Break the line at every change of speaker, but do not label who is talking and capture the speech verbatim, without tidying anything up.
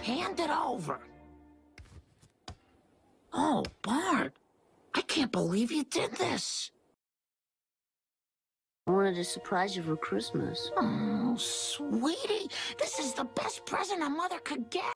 Hand it over. Oh, Bart, I can't believe you did this.
I wanted to surprise you for Christmas.
Oh, sweetie, this is the best present a mother could get.